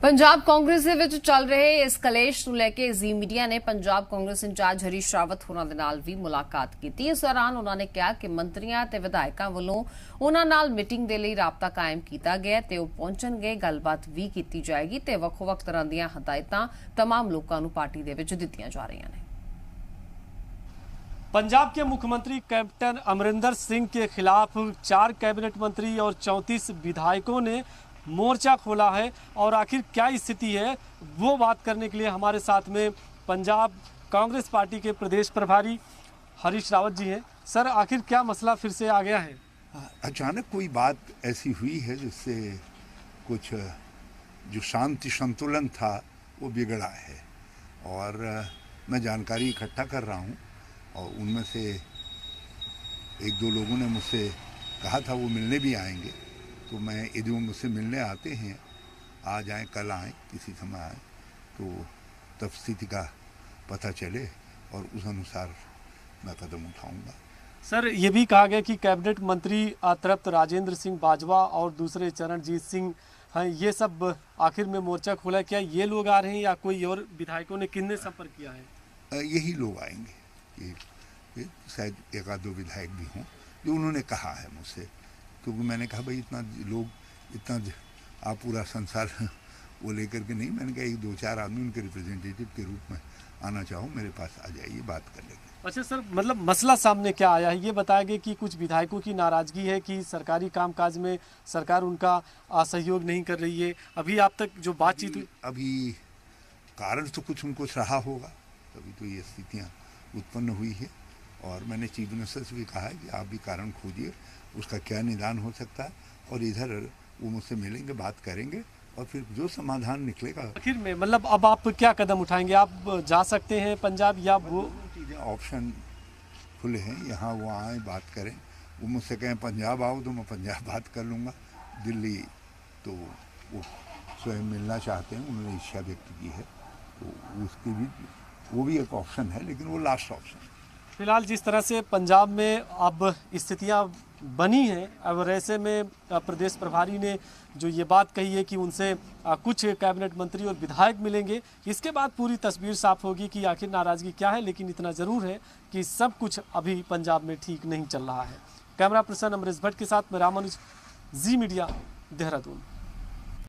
पंजाब कांग्रेस ਦੇ ਵਿੱਚ ਚੱਲ ਰਹੇ ਇਸ ਕਲੇਸ਼ ਨੂੰ ਲੈ ਕੇ ਜ਼ੀ ਮੀਡੀਆ ਨੇ ਪੰਜਾਬ ਕਾਂਗਰਸ ਇੰਚਾਰਜ ਹਰੀਸ਼ ਰਾਵਤ ਹੋਰਾਂ ਦੇ ਨਾਲ ਵੀ ਮੁਲਾਕਾਤ ਕੀਤੀ। ਇਸ ਦੌਰਾਨ ਉਹਨਾਂ ਨੇ ਕਿਹਾ ਕਿ ਮੰਤਰੀਆਂ ਤੇ ਵਿਧਾਇਕਾਂ ਵੱਲੋਂ ਉਹਨਾਂ ਨਾਲ ਮੀਟਿੰਗ ਦੇ ਲਈ ਰਾਬਤਾ ਕਾਇਮ ਕੀਤਾ ਗਿਆ ਤੇ ਉਹ ਪਹੁੰਚਣਗੇ, ਗੱਲਬਾਤ ਵੀ ਕੀਤੀ ਜਾਏਗੀ ਤੇ ਵੱਖ-ਵੱਖ ਤਰ੍ਹਾਂ ਦੀਆਂ ਹਦਾਇਤਾਂ तमाम ਲੋਕਾਂ ਨੂੰ ਪਾਰਟੀ ਦੇ ਵਿੱਚ ਦਿੱਤੀਆਂ ਜਾ ਰਹੀਆਂ ਨੇ। पंजाब के मुख्यमंत्री कैप्टन अमरिंदर सिंह के खिलाफ 4 कैबिनेट मंत्री और 34 विधायकों ने मोर्चा खोला है और आखिर क्या स्थिति है वो बात करने के लिए हमारे साथ में पंजाब कांग्रेस पार्टी के प्रदेश प्रभारी हरीश रावत जी हैं। सर, आखिर क्या मसला फिर से आ गया है? अचानक कोई बात ऐसी हुई है जिससे कुछ जो शांति संतुलन था वो बिगड़ा है और मैं जानकारी इकट्ठा कर रहा हूँ और उनमें से एक दो लोगों ने मुझसे कहा था वो मिलने भी आएंगे, तो मैं यदि वो मुझसे मिलने आते हैं, आज आएँ कल आएँ किसी समय आएँ, तो तब स्थिति का पता चले और उस अनुसार मैं कदम उठाऊंगा। सर, ये भी कहा गया कि कैबिनेट मंत्री तृप्त राजेंद्र सिंह बाजवा और दूसरे चरणजीत सिंह हैं, ये सब आखिर में मोर्चा खोला। क्या ये लोग आ रहे हैं या कोई और विधायकों ने किसने संपर्क किया है? यही लोग आएंगे, ये शायद एक आध दो विधायक भी हों जो उन्होंने कहा है मुझसे, क्योंकि मैंने कहा भाई इतना लोग इतना आप पूरा संसार वो लेकर के नहीं, मैंने कहा एक दो चार आदमी उनके रिप्रेजेंटेटिव के रूप में आना चाहो मेरे पास आ जाइए, बात कर लेंगे। अच्छा सर, मतलब मसला सामने क्या आया है? ये बताया गया कि कुछ विधायकों की नाराजगी है कि सरकारी कामकाज में सरकार उनका सहयोग नहीं कर रही है। अभी आप तक जो बातचीत अभी कारण तो कुछ उनको रहा होगा, तभी तो ये स्थितियाँ उत्पन्न हुई है और मैंने चीफ मिनिस्टर से भी कहा है कि आप भी कारण खोजिए, उसका क्या निदान हो सकता है और इधर वो मुझसे मिलेंगे, बात करेंगे और फिर जो समाधान निकलेगा। आखिर में मतलब अब आप क्या कदम उठाएंगे? आप जा सकते हैं पंजाब या वो चीज़ें ऑप्शन खुले हैं, यहाँ वो आए बात करें, वो मुझसे कहें पंजाब आओ तो मैं पंजाब बात कर लूँगा, दिल्ली तो वो स्वयं मिलना चाहते हैं, उन्होंने इच्छा व्यक्त की है, तो उसकी भी वो भी एक ऑप्शन है, लेकिन वो लास्ट ऑप्शन है। फिलहाल जिस तरह से पंजाब में अब स्थितियां बनी हैं, अब ऐसे में प्रदेश प्रभारी ने जो ये बात कही है कि उनसे कुछ कैबिनेट मंत्री और विधायक मिलेंगे, इसके बाद पूरी तस्वीर साफ होगी कि आखिर नाराजगी क्या है। लेकिन इतना ज़रूर है कि सब कुछ अभी पंजाब में ठीक नहीं चल रहा है। कैमरा पर्सन अमरीश भट्ट के साथ मैं रामानुज, जी मीडिया, देहरादून।